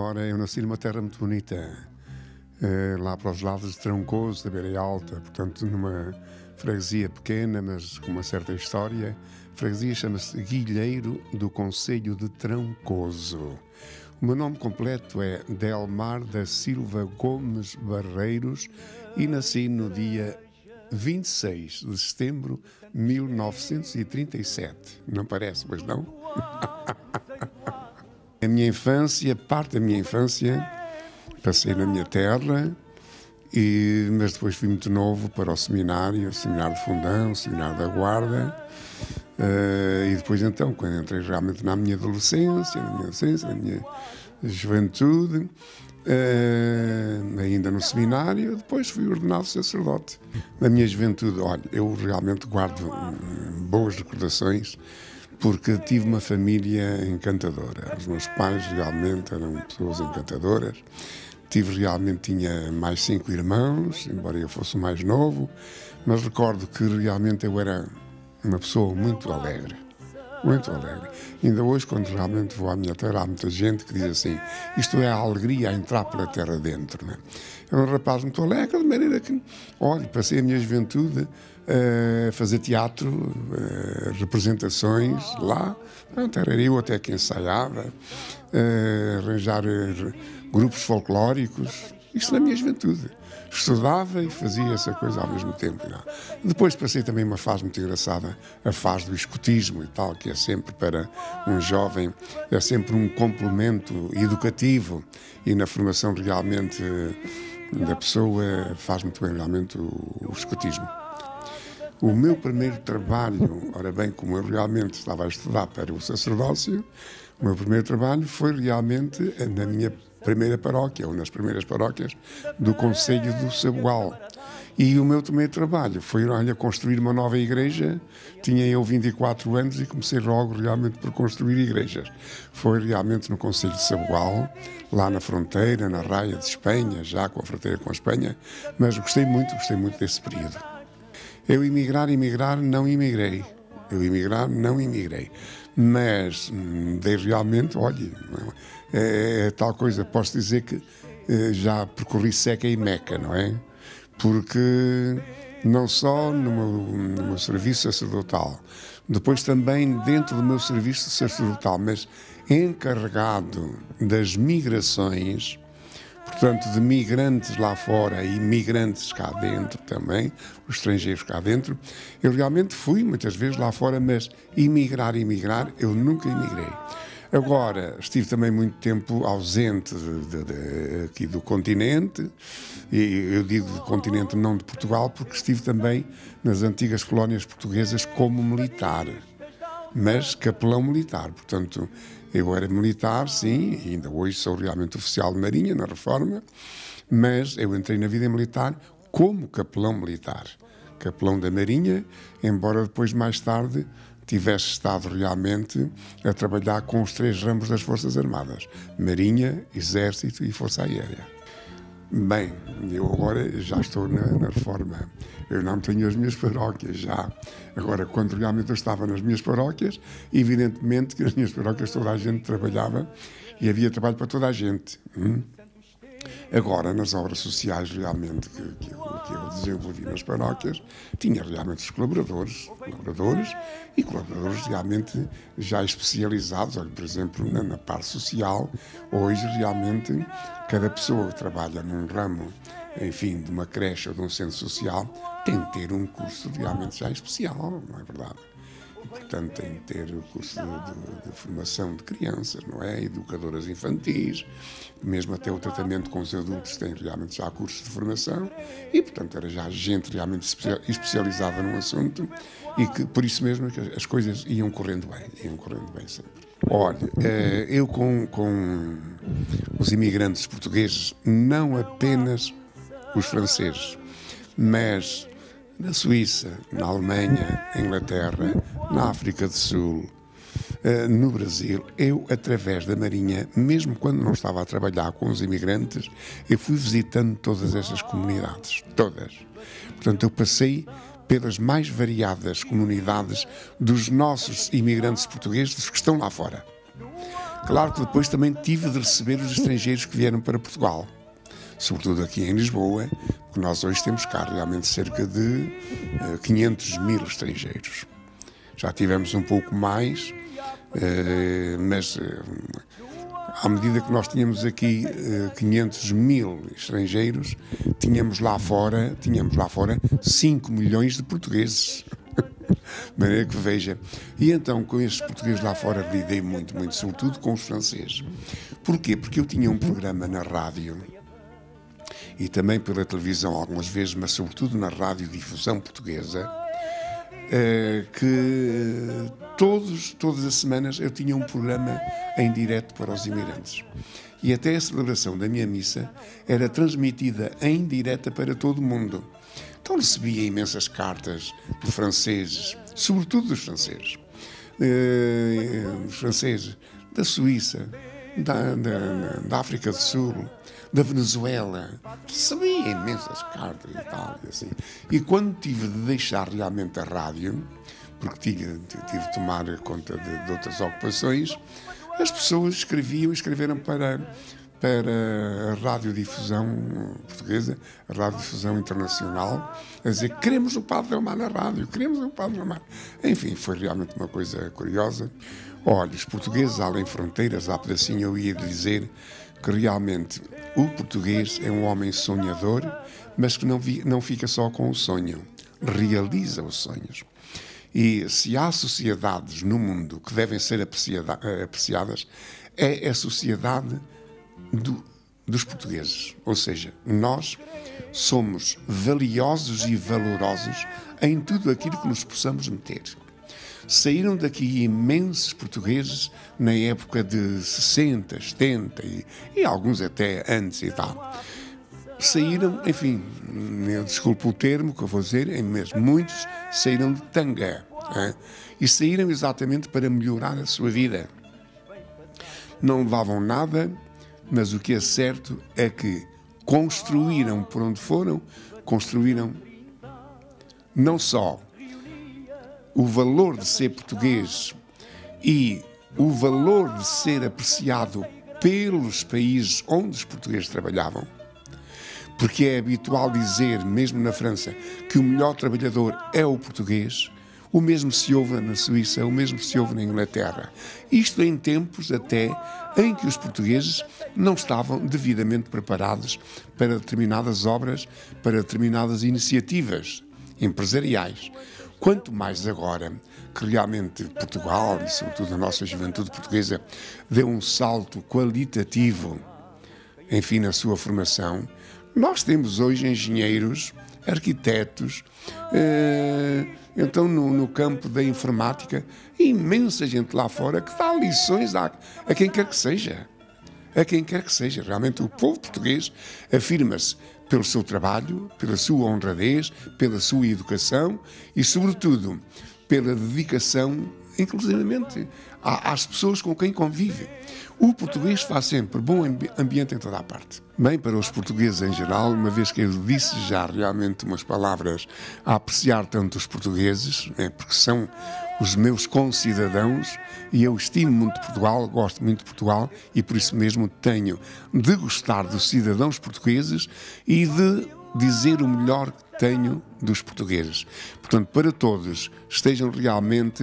ora, eu nasci numa terra muito bonita, lá para os lados de Troncoso, da Beira Alta, portanto numa freguesia pequena, mas com uma certa história. A freguesia chama-se Guilheiro, do concelho de Troncoso. O meu nome completo é Delmar da Silva Gomes Barreiros e nasci no dia 26 de setembro de 1937. Não parece, mas não? A minha infância, parte da minha infância, passei na minha terra, mas depois fui muito novo para o seminário de Fundão, o seminário da Guarda, e depois então, quando entrei realmente na minha adolescência, na minha juventude, ainda no seminário, depois fui ordenado sacerdote. Na minha juventude, olha, eu realmente guardo boas recordações, porque tive uma família encantadora. Os meus pais realmente eram pessoas encantadoras. Tinha mais 5 irmãos, embora eu fosse o mais novo, mas recordo que realmente eu era uma pessoa muito alegre. Muito alegre. Ainda hoje, quando realmente vou à minha terra, há muita gente que diz assim: isto é a alegria a entrar pela terra dentro. Não é? Era um rapaz muito alegre, de maneira que, olha, passei a minha juventude a fazer teatro, representações lá. Era eu até que ensaiava, arranjar grupos folclóricos. Isto na minha juventude. Estudava e fazia essa coisa ao mesmo tempo. Não. Depois passei também uma fase muito engraçada, a fase do escotismo e tal, que é sempre para um jovem, é sempre um complemento educativo e na formação realmente da pessoa faz muito bem realmente o escotismo. O meu primeiro trabalho, ora bem, como eu realmente estava a estudar para o sacerdócio, o meu primeiro trabalho foi realmente na minha primeira paróquia, ou nas primeiras paróquias do concelho do Saboal. E o meu primeiro trabalho foi, olha, construir uma nova igreja. Tinha eu 24 anos e comecei logo realmente por construir igrejas. Foi realmente no concelho de Saboal, lá na fronteira, na raia de Espanha, já com a fronteira com a Espanha, mas gostei muito desse período. Eu emigrar, não imigrei. Mas dei realmente, olha, é tal coisa, posso dizer que já percorri Seca e Meca, não é? Porque não só no meu serviço sacerdotal, depois também dentro do meu serviço sacerdotal, mas encarregado das migrações, portanto, de migrantes lá fora e migrantes cá dentro também, os estrangeiros cá dentro. Eu realmente fui muitas vezes lá fora, mas emigrar, eu nunca emigrei. Agora, estive também muito tempo ausente aqui do continente, e eu digo do continente, não de Portugal, porque estive também nas antigas colónias portuguesas como militar, mas capelão militar, portanto, eu era militar, sim, e ainda hoje sou realmente oficial de Marinha, na Reforma, mas eu entrei na vida militar como capelão militar, capelão da Marinha, embora depois, mais tarde, tivesse estado realmente a trabalhar com os 3 ramos das Forças Armadas, Marinha, Exército e Força Aérea. Bem, eu agora já estou na Reforma. Eu não tenho as minhas paróquias já. Agora, quando realmente eu estava nas minhas paróquias, evidentemente que nas minhas paróquias toda a gente trabalhava e havia trabalho para toda a gente. Agora, nas obras sociais realmente que eu desenvolvi nas paróquias, tinha realmente os colaboradores realmente já especializados. Olha, por exemplo, na parte social, hoje realmente cada pessoa que trabalha num ramo, enfim, de uma creche ou de um centro social, tem que ter um curso realmente já especial, não é verdade? E, portanto, tem que ter o curso de formação de crianças, não é? Educadoras infantis, mesmo até o tratamento com os adultos tem realmente já cursos de formação e, portanto, era já gente realmente especializada num assunto e que, por isso mesmo, que as coisas iam correndo bem sempre. Olha, eu com os imigrantes portugueses, não apenas os franceses, mas na Suíça, na Alemanha, na Inglaterra, na África do Sul, no Brasil, eu, através da Marinha, mesmo quando não estava a trabalhar com os imigrantes, eu fui visitando todas essas comunidades, todas. Portanto, eu passei pelas mais variadas comunidades dos nossos imigrantes portugueses que estão lá fora. Claro que depois também tive de receber os estrangeiros que vieram para Portugal, sobretudo aqui em Lisboa, porque nós hoje temos cá realmente cerca de 500 mil estrangeiros. Já tivemos um pouco mais, mas à medida que nós tínhamos aqui 500 mil estrangeiros, tínhamos lá fora 5 milhões de portugueses. De maneira que veja. E então, com estes portugueses lá fora, lidei muito, sobretudo com os franceses. Porquê? Porque eu tinha um programa na rádio e também pela televisão algumas vezes, mas sobretudo na radiodifusão portuguesa, que todas as semanas eu tinha um programa em direto para os imigrantes. E até a celebração da minha missa era transmitida em direta para todo o mundo. Então recebia imensas cartas de franceses, sobretudo dos franceses, da Suíça, da África do Sul, da Venezuela. Recebia imensas cartas e tal, e assim. E quando tive de deixar realmente a rádio, porque tive de tomar conta de outras ocupações, as pessoas escreveram para a radiodifusão portuguesa, a radiodifusão internacional, a dizer: queremos o Padre Delmar na rádio, queremos o Padre Delmar. Enfim, foi realmente uma coisa curiosa. Olha, os portugueses, além fronteiras, há pedacinho eu ia dizer que realmente o português é um homem sonhador, mas que não fica só com o sonho, realiza os sonhos. E se há sociedades no mundo que devem ser apreciadas, é a sociedade dos portugueses. Ou seja, nós somos valiosos e valorosos em tudo aquilo que nos possamos meter. Saíram daqui imensos portugueses na época de 60, 70 e alguns até antes e tal. Saíram, enfim, desculpe o termo que eu vou dizer, mas muitos saíram de tanga, e saíram exatamente para melhorar a sua vida. Não levavam nada, mas o que é certo é que construíram por onde foram, construíram não só o valor de ser português e o valor de ser apreciado pelos países onde os portugueses trabalhavam, porque é habitual dizer, mesmo na França, que o melhor trabalhador é o português. O mesmo se ouve na Suíça, o mesmo se ouve na Inglaterra. Isto em tempos até em que os portugueses não estavam devidamente preparados para determinadas obras, para determinadas iniciativas empresariais. Quanto mais agora que realmente Portugal, e sobretudo a nossa juventude portuguesa, deu um salto qualitativo, enfim, na sua formação. Nós temos hoje engenheiros, arquitetos, então no campo da informática, imensa gente lá fora que dá lições a quem quer que seja. A quem quer que seja. Realmente o povo português afirma-se pelo seu trabalho, pela sua honradez, pela sua educação e, sobretudo, pela dedicação, inclusivamente, às pessoas com quem convive. O português faz sempre bom ambiente em toda a parte. Bem, para os portugueses em geral, uma vez que eu disse já realmente umas palavras a apreciar tanto os portugueses, porque são os meus concidadãos, e eu estimo muito Portugal, gosto muito de Portugal, e por isso mesmo tenho de gostar dos cidadãos portugueses e de dizer o melhor que tenho dos portugueses. Portanto, para todos, estejam realmente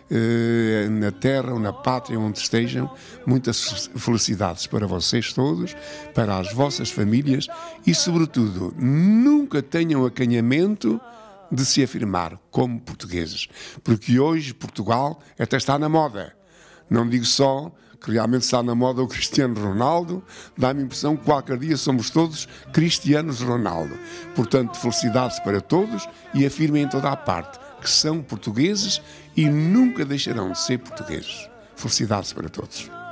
na terra ou na pátria onde estejam, muitas felicidades para vocês todos, para as vossas famílias e, sobretudo, nunca tenham acanhamento de se afirmar como portugueses, porque hoje Portugal até está na moda. Não digo só que realmente está na moda o Cristiano Ronaldo, dá-me a impressão que qualquer dia somos todos Cristianos Ronaldo. Portanto, felicidades para todos e afirmem em toda a parte que são portugueses e nunca deixarão de ser portugueses. Felicidades para todos.